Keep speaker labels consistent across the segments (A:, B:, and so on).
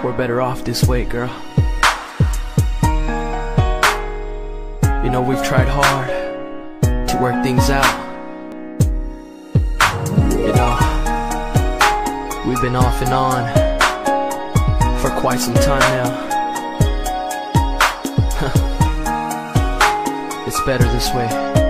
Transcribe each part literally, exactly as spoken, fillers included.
A: We're better off this way, girl. You know, we've tried hard to work things out. You know, we've been off and on for quite some time now. It's better this way.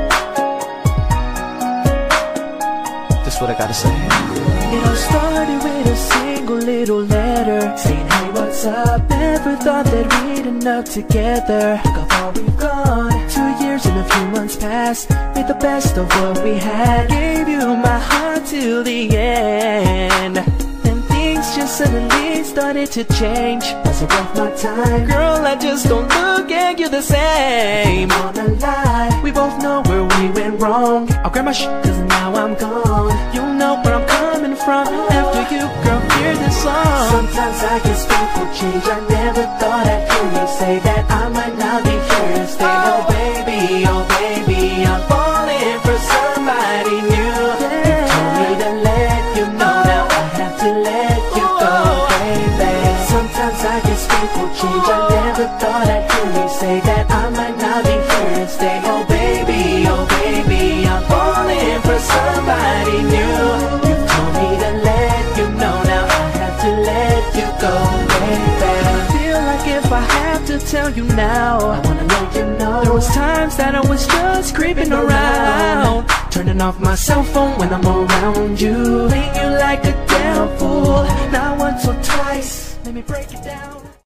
A: That's what I gotta say.
B: It all started with a single little letter saying, hey, what's up? Never thought that we'd end up together. Look how far we've gone. Two years and a few months passed. Made the best of what we had. Gave you my heart till the end. Then things just suddenly started to change. Was it worth my time? Girl, I just don't look at you the same. I'm on a lie. We both know where we went wrong. I'll grab my shit cause now I'm gone. You know where I'm coming from. After you, girl, hear this song. Sometimes I guess people change. I never thought I'd hear you say that I might not be here to stay. Oh baby, oh baby, I'm falling for somebody new. You told me to let you know, now I have to let you go, baby. Sometimes I guess people change. I never thought I'd hear you say that I might not be here to stay. Oh baby, oh baby, I'm falling for somebody new. You told me to let you know, now I have to let you go, baby. I feel like if I have to tell you now, I wanna let you know there was times that I was just creeping around, turning off my cell phone when I'm around you, playing you like a damn fool. Not once or twice, let me break it down.